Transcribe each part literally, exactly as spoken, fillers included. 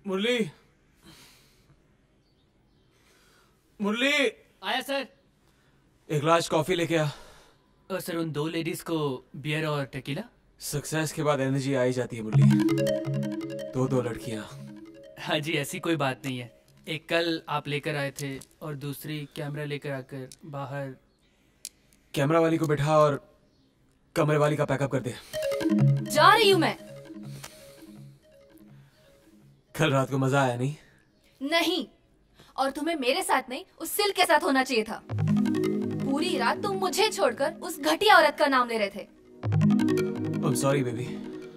मुरली, मुरली। आया सर। एक glass coffee लेके आ। और सर उन दो लेडीज को बियर और टेकीला। सक्सेस के बाद एनर्जी आ ही जाती है मुरली। दो दो लड़कियां। हाँ जी, ऐसी कोई बात नहीं है। एक कल आप लेकर आए थे और दूसरी कैमरा लेकर आकर बाहर। कैमरा वाली को बैठा और कमरे वाली का पैकअप कर दे। जा रही हूँ मैं। कल रात को मजा आया नहीं? नहीं, और तुम्हें मेरे साथ नहीं उस सिल के साथ होना चाहिए था। पूरी रात तुम मुझे छोड़कर उस घटिया औरत का नाम ले रहे थे। I'm sorry baby.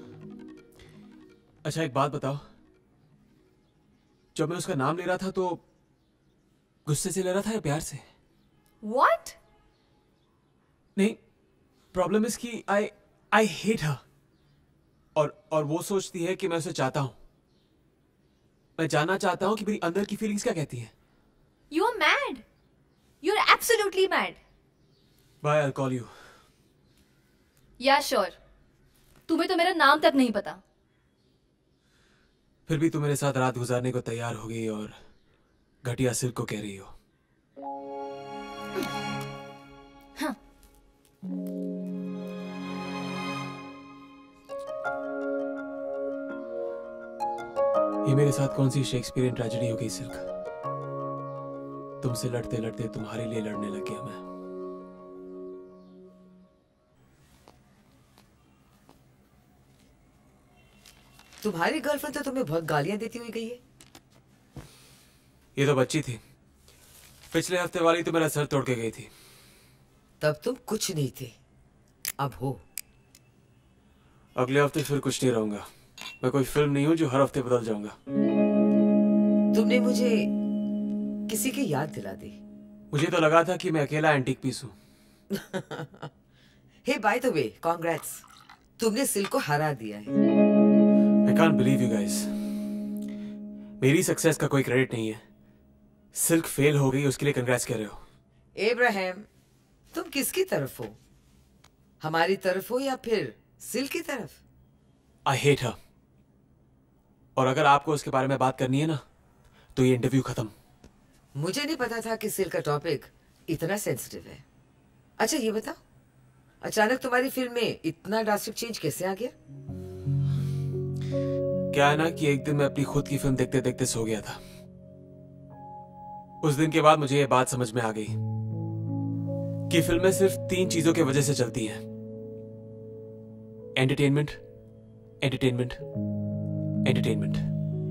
अच्छा एक बात बताओ, जब मैं उसका नाम ले रहा था तो गुस्से से ले रहा था या प्यार से? What? नहीं, प्रॉब्लम इज कि आई आई हेट हर। और और वो सोचती है कि मैं उसे चाहता हूं। मैं जानना चाहता हूं कि मेरी अंदर की फीलिंग्स क्या कहती हैं। You are mad. You are absolutely mad. Bye, I'll call you. Yeah, sure. तुम्हें तो मेरा नाम तक नहीं पता। फिर भी तुम मेरे साथ रात गुजारने को तैयार हो गई और घटिया सिल्क को कह रही हो। हाँ। ये मेरे साथ कौन सी शेक्सपियरियन ट्रेजेडी हो गई सिल्क? तुमसे लड़ते लड़ते तुम्हारे लिए लड़ने लग गया मैं। तुम्हारी गर्लफ्रेंड तो तुम्हें बहुत गालियां देती हुई गई है। ये तो बच्ची थी। पिछले हफ्ते वाली तो मेरा सर तोड़ के गई थी। तब तुम कुछ नहीं थे, अब हो। अगले हफ्ते फिर कुछ नहीं रहूंगा। मैं कोई फिल्म नहीं हूं जो हर हफ्ते बदल जाऊंगा। तुमने मुझे किसी की याद दिला दी। मुझे तो लगा था कि मैं अकेला एंटीक पीस हूं। हे बाय द वे, कांग्रेट्स, तुमने सिल को हरा दिया है। I can't believe you guys. मेरी सक्सेस का कोई क्रेडिट नहीं है। सिल्क फेल हो गई उसके लिए कंग्रेट्स कह रहे हो। एब्राहम, तुम किसकी तरफ हो? हमारी तरफ हो या फिर सिल्क की तरफ? I hate her. और अगर आपको उसके बारे में बात करनी है ना, तो ये इंटरव्यू खत्म। मुझे नहीं पता था कि सिल्क का टॉपिक इतना सेंसिटिव है। अच्छा ये बताओ, अचानक तुम्हारी फिल्म में इतना ड्रास्टिक चेंज कैसे आ गया? क्या है ना कि एक दिन मैं अपनी खुद की फिल्म देखते देखते सो गया था। उस दिन के बाद मुझे ये बात समझ में आ गई कि फिल्में सिर्फ तीन चीजों की वजह से चलती हैं। Entertainment, entertainment, entertainment.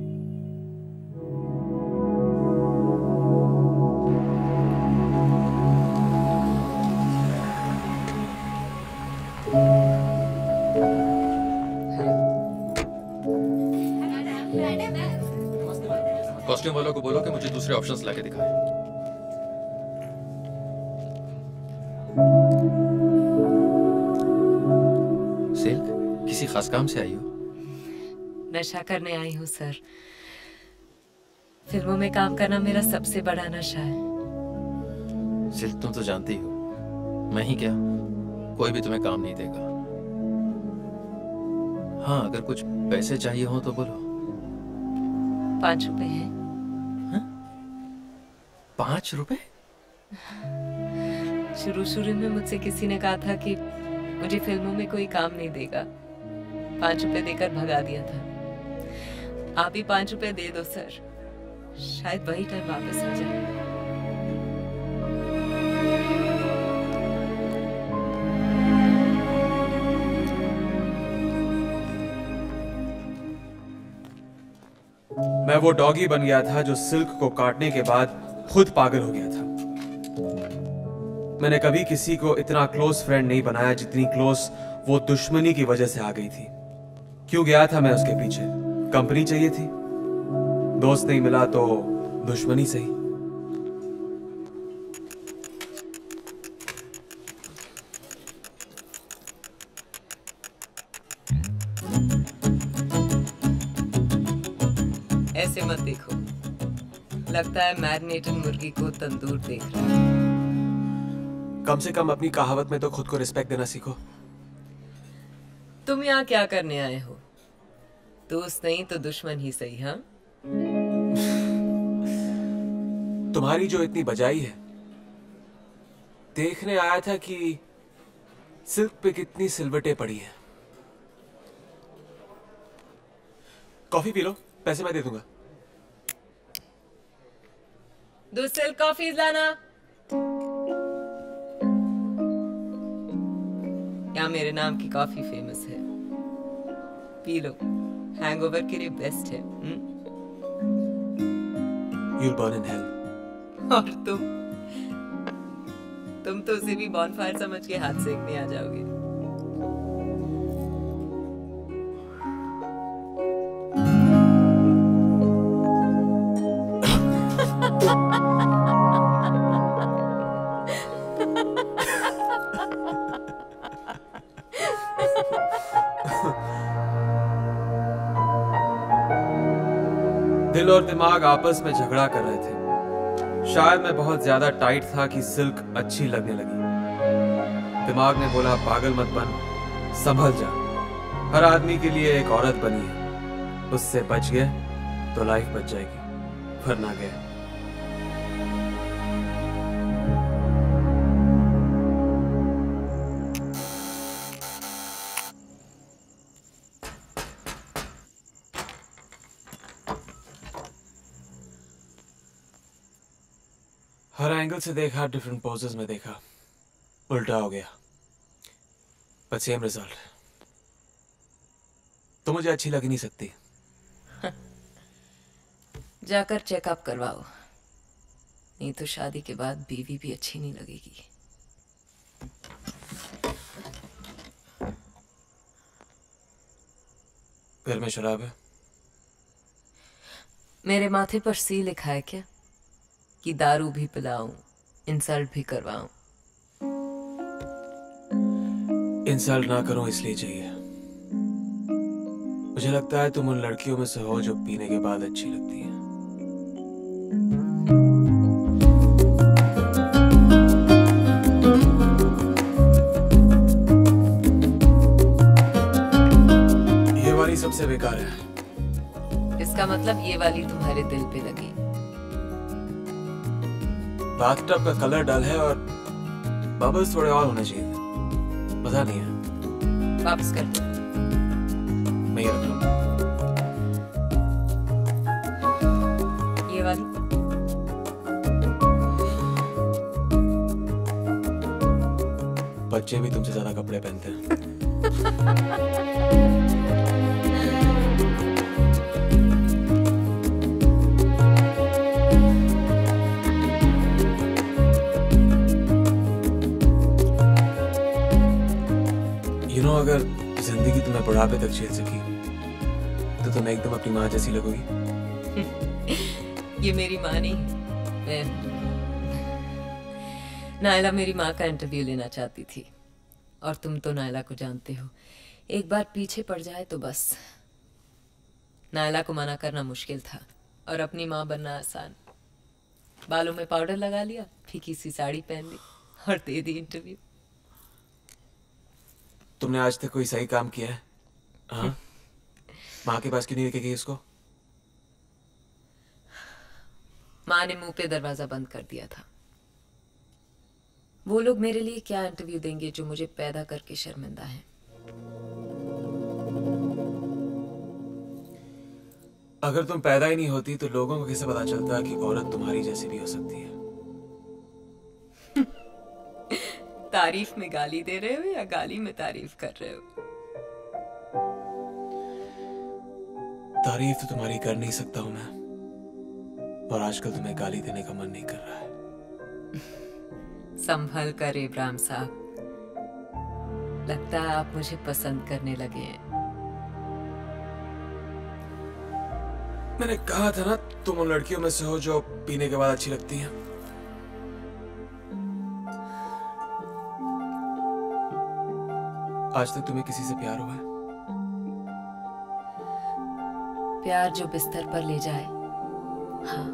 कॉस्ट्यूम वालों को बोलो कि मुझे दूसरे ऑप्शंस लाके दिखाएं। सिल्क, किसी खास काम से आई हो? नशा करने आई हूँ सर। फिल्मों में काम करना मेरा सबसे बड़ा नशा है। सिल्क, तुम तो जानती हो, मैं ही क्या, कोई भी तुम्हें काम नहीं देगा। हाँ, अगर कुछ पैसे चाहिए हो तो बोलो। पांच रुपए हैं। पांच रुपए? शुरू शुरू में मुझसे किसी ने कहा था कि मुझे फिल्मों में कोई काम नहीं देगा। पांच रुपए देकर भगा दिया था। आप ही पांच रुपए दे दो सर, शायद वही टाइम वापस आ जाए। मैं वो डॉगी बन गया था जो सिल्क को काटने के बाद खुद पागल हो गया था। मैंने कभी किसी को इतना क्लोज फ्रेंड नहीं बनाया जितनी क्लोज वो दुश्मनी की वजह से आ गई थी। क्यों गया था मैं उसके पीछे? कंपनी चाहिए थी। दोस्त नहीं मिला तो दुश्मनी सही। ऐसे मत देखो, लगता है मैरिनेटेड मुर्गी को तंदूर देख रहा है। कम से कम अपनी कहावत में तो खुद को रिस्पेक्ट देना सीखो। तुम यहाँ क्या करने आए हो? दोस्त नहीं तो दुश्मन ही सही। हाँ, तुम्हारी जो इतनी बजाई है, देखने आया था कि सिल्क पे कितनी सिलवटें पड़ी हैं। कॉफी पी लो, पैसे मैं दे दूंगा। दो सिल्क कॉफीज लाना। यहाँ मेरे नाम की कॉफी फेमस है, पी लो, हैंगओवर के लिए बेस्ट है। You'll burn in hell. और तुम तुम तो उसे भी बॉनफायर समझ के हाथ सेकने आ जाओगे। दिल और दिमाग आपस में झगड़ा कर रहे थे। शायद मैं बहुत ज्यादा टाइट था कि सिल्क अच्छी लगने लगी। दिमाग ने बोला पागल मत बन, संभल जा, हर आदमी के लिए एक औरत बनी है, उससे बच गए तो लाइफ बच जाएगी, वरना गए। हर एंगल से देखा, डिफरेंट पोजेस में देखा, उल्टा हो गया, पर सेम रिजल्ट। तो मुझे अच्छी लग नहीं सकती। जाकर चेकअप करवाओ, नहीं तो शादी के बाद बीवी भी अच्छी नहीं लगेगी। घर में शराब है? मेरे माथे पर सी लिखा है क्या कि दारू भी पिलाऊं, इंसल्ट भी करवाऊं? इंसल्ट ना करूं इसलिए चाहिए। मुझे लगता है तुम उन लड़कियों में से हो जो पीने के बाद अच्छी लगती हैं। ये वाली सबसे बेकार है। इसका मतलब ये वाली तुम्हारे दिल पे लगी। बाथटब का कलर डल है और बबल्स थोड़े और होने चाहिए थे। मजा नहीं है। वापस कर दो। मैं ये रख लूं। ये वाली बच्चे भी तुमसे ज्यादा कपड़े पहनते हैं। You know, अगर जिंदगी तुम्हें बुढ़ापे तक झेल सकी तो तुम एकदम अपनी माँ जैसी लगोगी। ये मेरी माँ नहीं है। नायला मेरी माँ का इंटरव्यू लेना चाहती थी, और तुम तो नायला को जानते हो, एक बार पीछे पड़ जाए तो बस। नायला को मना करना मुश्किल था और अपनी माँ बनना आसान। बालों में पाउडर लगा लिया, फीकी सी साड़ी पहन ली और दे दी इंटरव्यू। तुमने आज तक कोई सही काम किया है? हाँ? माँ के पास क्यों नहीं लेके गई उसको? माँ ने मुंह पे दरवाजा बंद कर दिया था। वो लोग मेरे लिए क्या इंटरव्यू देंगे जो मुझे पैदा करके शर्मिंदा है। अगर तुम पैदा ही नहीं होती तो लोगों को कैसे पता चलता कि औरत तुम्हारी जैसी भी हो सकती है? तारीफ में गाली दे रहे हो या गाली में तारीफ कर रहे हो? तारीफ तो तुम्हारी कर नहीं सकता हूं मैं, और आजकल तुम्हें गाली देने का मन नहीं कर रहा है। संभल कर इब्राहिम साहब, लगता है आप मुझे पसंद करने लगे हैं। मैंने कहा था ना तुम उन लड़कियों में से हो जो पीने के बाद अच्छी लगती हैं। आज तक तुम्हें किसी से प्यार हुआ है? प्यार जो बिस्तर पर ले जाए, हाँ।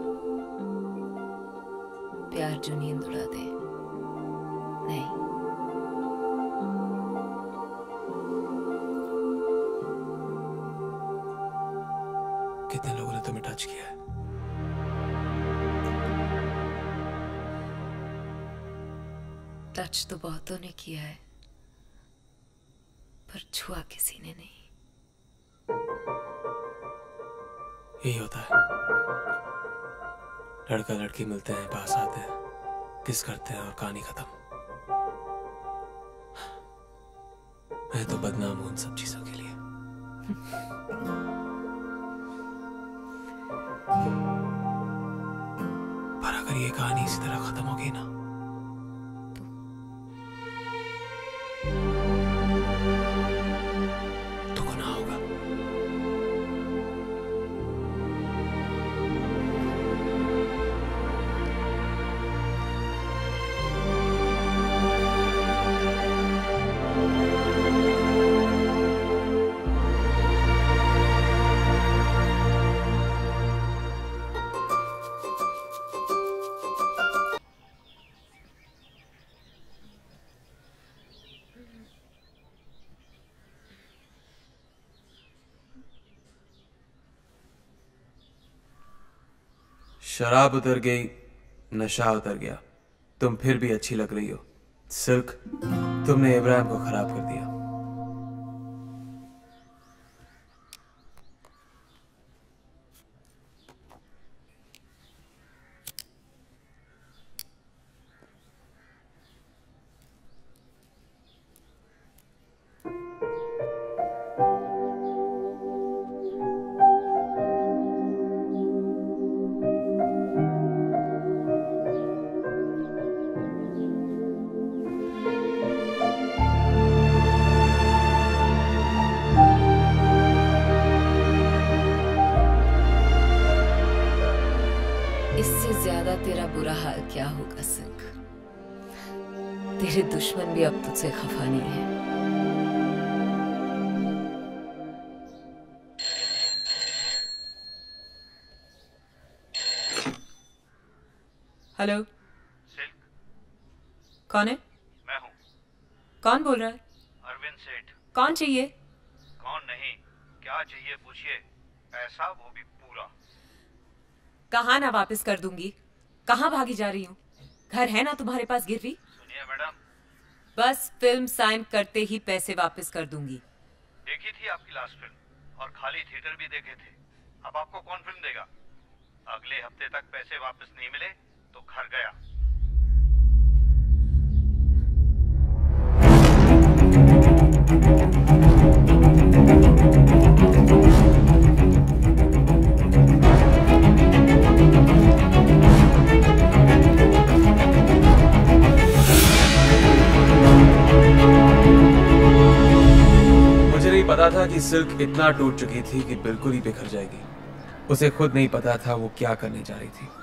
प्यार जो नींद उड़ा दे, नहीं। कितने लोगों ने तुम्हें टच किया है? टच तो बहुतों ने किया है, पर छुआ किसी ने नहीं। यही होता है, लड़का लड़की मिलते हैं, पास आते हैं, किस करते हैं और कहानी खत्म। मैं तो बदनाम हूं उन सब चीजों के लिए। पर अगर ये कहानी इसी तरह खत्म हो गई ना, तो गुनाह होगा। शराब उतर गई, नशा उतर गया, तुम फिर भी अच्छी लग रही हो। सिल्क, तुमने इब्राहिम को खराब कर दिया। ज्यादा तेरा बुरा हाल क्या होगा सिल्क? तेरे दुश्मन भी अब तुझसे खफा नहीं है। हेलो सिल्क, कौन है? मैं हूँ। कौन बोल रहा है? अरविंद सेठ। कौन चाहिए? कौन नहीं, क्या चाहिए पूछिए। पैसा, वो भी पूरा। कहाँ ना वापस कर दूंगी? कहाँ भागी जा रही हूँ? घर है ना तुम्हारे पास गिरवी? सुनिए मैडम, बस फिल्म साइन करते ही पैसे वापस कर दूंगी। देखी थी आपकी लास्ट फिल्म और खाली थिएटर भी देखे थे। अब आपको कौन फिल्म देगा? अगले हफ्ते तक पैसे वापस नहीं मिले तो घर गया। पता था कि सिल्क इतना टूट चुकी थी कि बिल्कुल ही बिखर जाएगी। उसे खुद नहीं पता था वो क्या करने जा रही थी।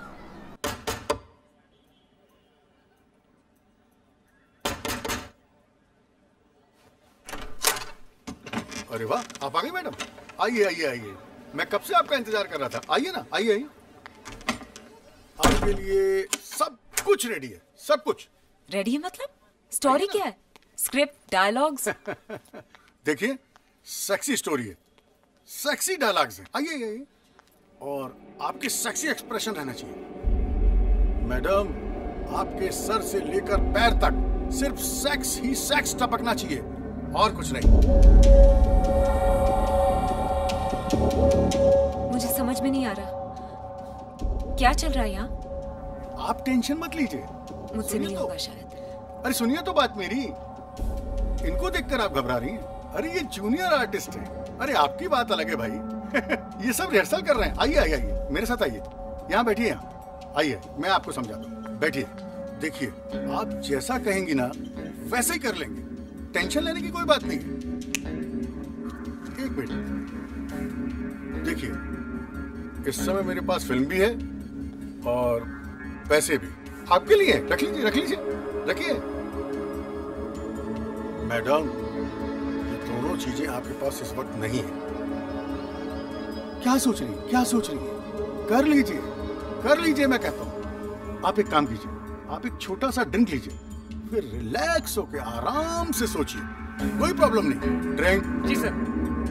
अरे वाह, आप आ गई मैडम। आइए आइए आइए, मैं कब से आपका इंतजार कर रहा था। आइए ना, आइए आइए। आपके लिए सब कुछ रेडी है, सब कुछ रेडी है। मतलब स्टोरी क्या है? Script, dialogues? देखिए, सेक्सी स्टोरी है, सेक्सी डायलॉग्स हैं। आइए आइए, और आपके सेक्सी एक्सप्रेशन रहना चाहिए। मैडम, आपके सर से लेकर पैर तक सिर्फ सेक्स ही सेक्स टपकना चाहिए और कुछ नहीं। मुझे समझ में नहीं आ रहा क्या चल रहा है यहाँ। आप टेंशन मत लीजिए, मुझसे नहीं तो। होगा शायद। अरे सुनिए तो बात मेरी। इनको देखकर आप घबरा रही हैं। अरे ये जूनियर आर्टिस्ट है। अरे आपकी बात अलग है भाई। ये सब रिहर्सल कर रहे हैं। आइए आइए आइए, मेरे साथ आइए। यहाँ बैठिए, यहाँ आइए, मैं आपको समझाता हूँ। बैठिए, देखिए, आप जैसा कहेंगी ना वैसे ही कर लेंगे। टेंशन लेने की कोई बात नहीं है। एक मिनट, देखिए, इस समय मेरे पास फिल्म भी है और पैसे भी आपके लिए। रख लीजिए, रख लीजिए, रखिए। मैडम, ये दोनों चीजें आपके पास इस वक्त नहीं है। क्या सोच रही है, क्या सोच रही है? कर लीजिए, कर लीजिए, मैं कहता हूँ। आप एक काम कीजिए, आप एक छोटा सा ड्रिंक लीजिए, फिर रिलैक्स होके आराम से सोचिए। कोई प्रॉब्लम नहीं। ड्रिंक। जी सर।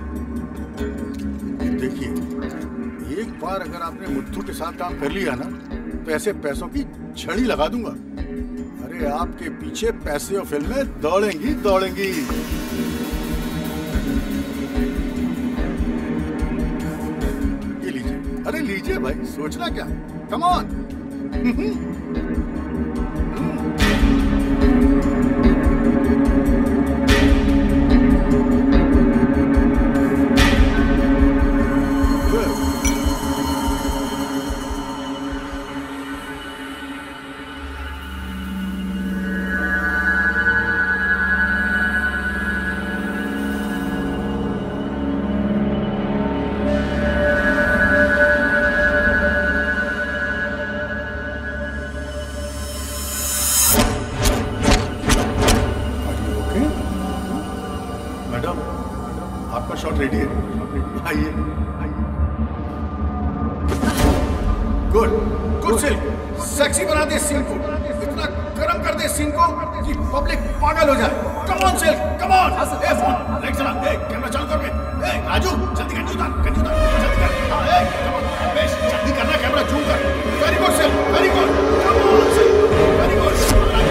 देखिए, एक बार अगर आपने मुट्ठू के साथ काम कर लिया ना, तो ऐसे पैसों की छड़ी लगा दूंगा। अरे अरे आपके पीछे पैसे और फिल्में दौड़ेंगी दौड़ेंगी। ये लीजिए, अरे लीजिए भाई, सोचना क्या, कम ऑन। शॉट रेडी है, आइए गुड गुड सिल्क, सेक्सी बना दे सीन को, इतना गरम कर दे सीन को कि पब्लिक पागल हो जाए। Come on Silk, come on. ए फोन लाइट चला, ए कैमरा चालू कर बे। ए राजू जल्दी कर, जूता कर, जूता जल्दी कर। हां ए कम ऑन बेश, जल्दी करना, कैमरा जूम कर। Very good Silk, very good, come on Silk, very good.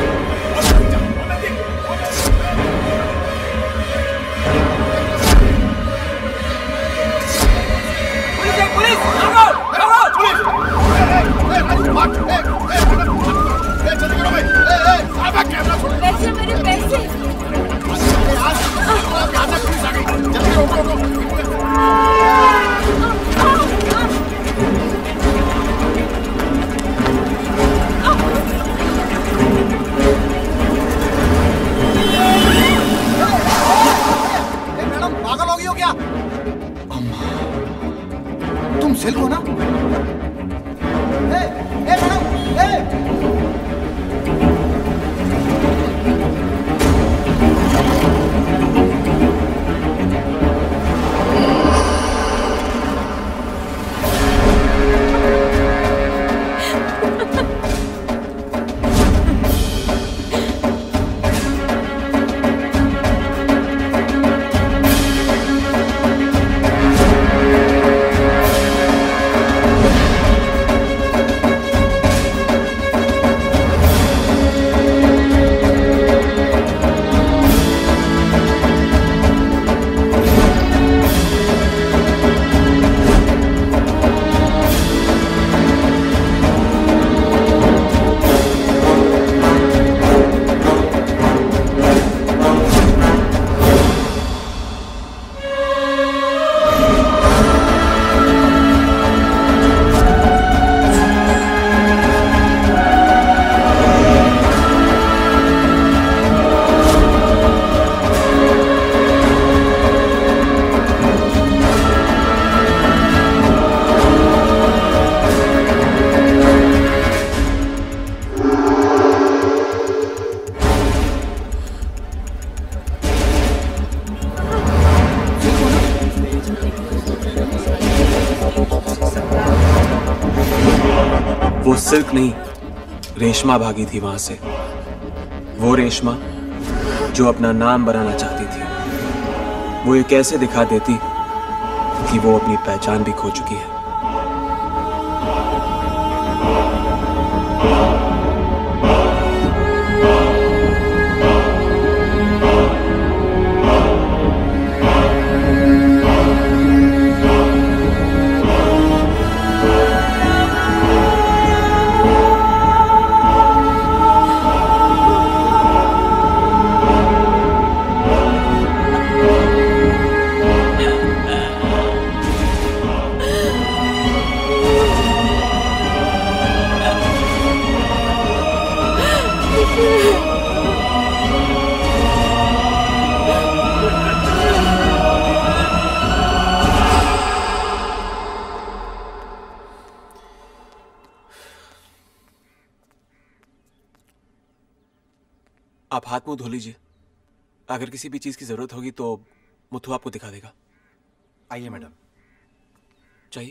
तुम सिल्क हो ना? ए, ए मैडम, ए! वो सिल्क नहीं, रेशमा भागी थी वहां से। वो रेशमा जो अपना नाम बनाना चाहती थी। वो ये कैसे दिखा देती कि वो अपनी पहचान भी खो चुकी है। आप हाथ मुंह धो लीजिए। अगर किसी भी चीज की जरूरत होगी तो मुथु आपको दिखा देगा। आइए मैडम। चाहिए?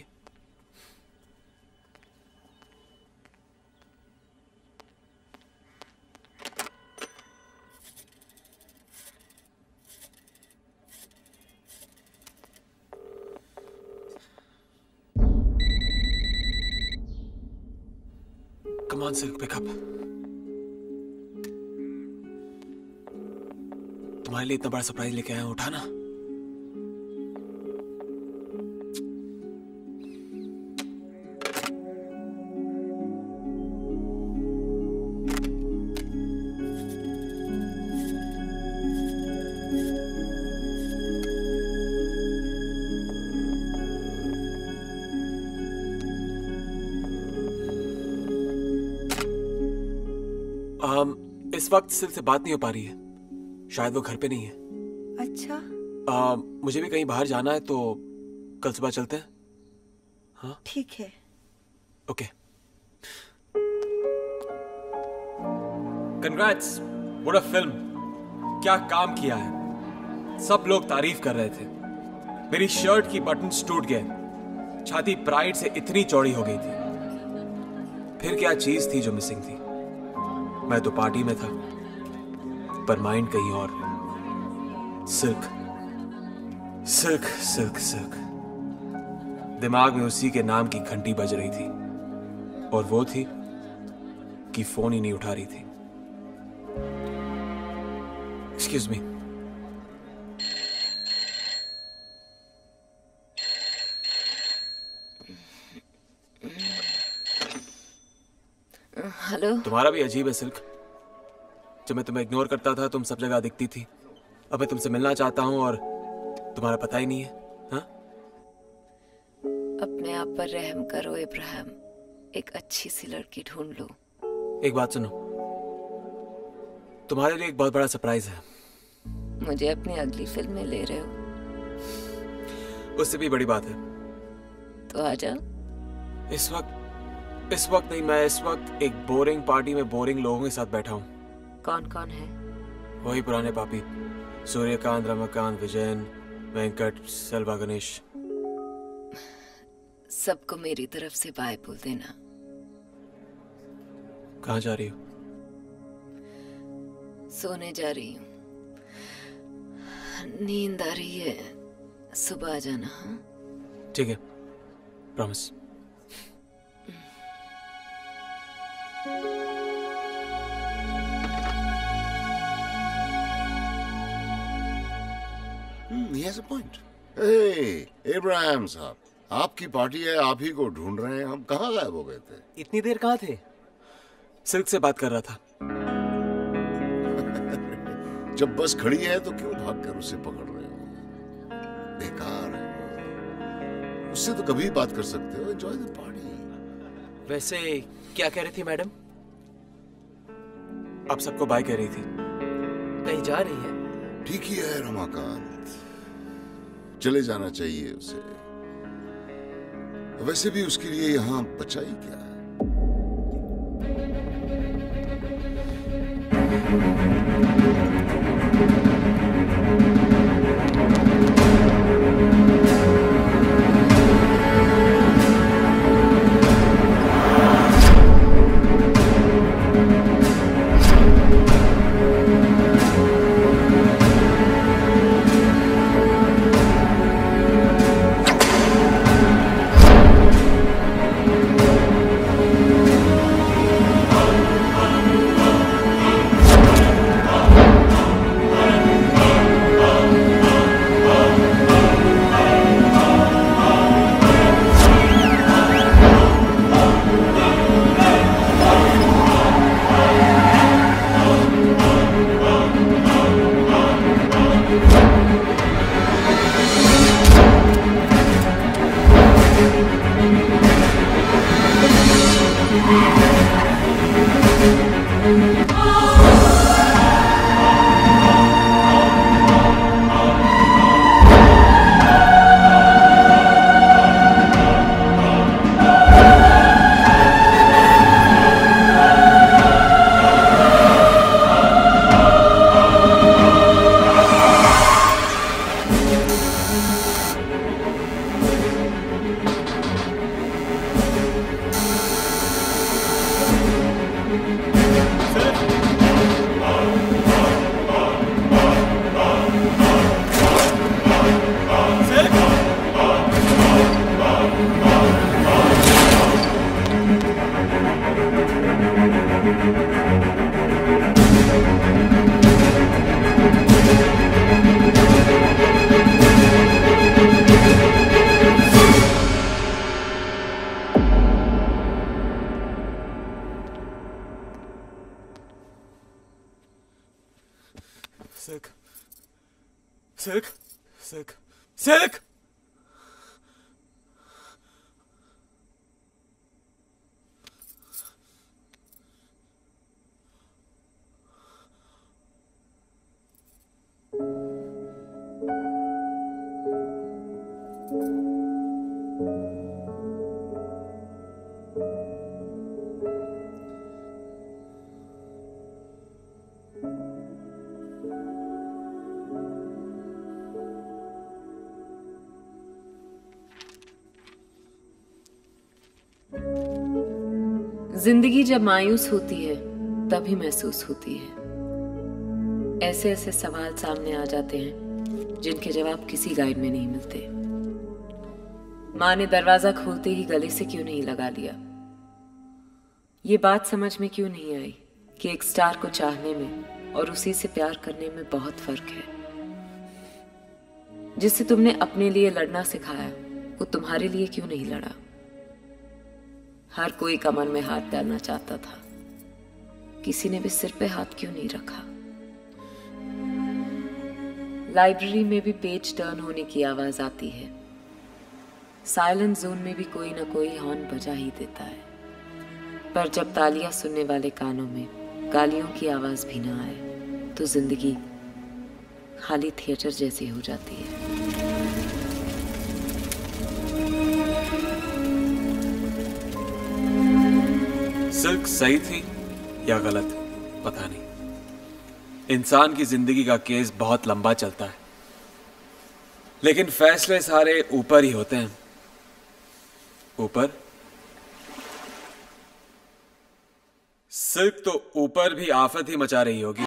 Come on, Silk, pick up. तुम्हारे लिए इतना बड़ा सरप्राइज लेके आया हूं, उठाना। um, इस वक्त सिल से बात नहीं हो पा रही है, शायद वो घर पे नहीं है। अच्छा। आ, मुझे भी कहीं बाहर जाना है, तो कल सुबह चलते हैं। हाँ ठीक है। Okay. Congrats, what a film, क्या काम किया है। सब लोग तारीफ कर रहे थे। मेरी शर्ट की बटन्स टूट गए, छाती प्राइड से इतनी चौड़ी हो गई थी। फिर क्या चीज थी जो मिसिंग थी। मैं तो पार्टी में था, पर माइंड कहीं और। सिल्क सिल्क सिल्क सिल्क, दिमाग में उसी के नाम की घंटी बज रही थी, और वो थी कि फोन ही नहीं उठा रही थी। Excuse me. हेलो। तुम्हारा भी अजीब है सिल्क। जब मैं तुम्हें इग्नोर करता था, तुम सब जगह दिखती थी। अब मैं तुमसे मिलना चाहता हूं और तुम्हारा पता ही नहीं है। हाँ? अपने आप पर रहम करो इब्राहिम, एक अच्छी सी लड़की ढूंढ लो। एक बात सुनो, तुम्हारे लिए एक बहुत बड़ा सरप्राइज है। मुझे अपनी अगली फिल्म में ले रहे हो? उससे भी बड़ी बात है। तो आ जाओ। इस वक्त इस वक्त नहीं, मैं इस वक्त एक बोरिंग पार्टी में बोरिंग लोगों के साथ बैठा हूँ। कौन कौन है? वही पुराने पापी, सूर्यकांत, रमाकांत, विजयन, वेंकट, सेल्वा, गणेश। सबको मेरी तरफ से बाय बोल देना। कहाँ जा रही हो? सोने जा रही हूँ, नींद आ रही है। सुबह आ जाना। हाँ ठीक है, promise. He has a point. Hey, Ibrahim साहब, आपकी पार्टी है, आप ही को ढूंढ रहे हैं। हम कहाँ गायब हो गए थे? इतनी देर कहाँ थे? सिल्क से बात कर रहा था। जब बस खड़ी है तो क्यों भागकर उसे पकड़ रहे हो? बेकार है। उससे तो कभी बात कर सकते हो। Enjoy the party. वैसे क्या कह रही थी मैडम? अब सबको बाय कह रही थी। कहीं जा रही है? ठीक ही है रमाकांत, चले जाना चाहिए उसे। वैसे भी उसके लिए यहाँ बचा ही क्या है। सिल्क सिल्क सिल्क सिल्क जिंदगी जब मायूस होती है तभी महसूस होती है। ऐसे ऐसे सवाल सामने आ जाते हैं जिनके जवाब किसी गाइड में नहीं मिलते। माँ ने दरवाजा खोलते ही गले से क्यों नहीं लगा लिया? ये बात समझ में क्यों नहीं आई कि एक स्टार को चाहने में और उसी से प्यार करने में बहुत फर्क है। जिससे तुमने अपने लिए लड़ना सिखाया वो तुम्हारे लिए क्यों नहीं लड़ा? हर कोई कमर में हाथ डालना चाहता था, किसी ने भी सिर पे हाथ क्यों नहीं रखा? लाइब्रेरी में भी पेज टर्न होने की आवाज आती है। साइलेंट जोन में भी कोई ना कोई हॉर्न बजा ही देता है। पर जब तालियां सुनने वाले कानों में गालियों की आवाज भी ना आए तो जिंदगी खाली थिएटर जैसी हो जाती है। सिल्क सही थी या गलत पता नहीं। इंसान की जिंदगी का केस बहुत लंबा चलता है, लेकिन फैसले सारे ऊपर ही होते हैं। ऊपर सिल्क तो ऊपर भी आफत ही मचा रही होगी।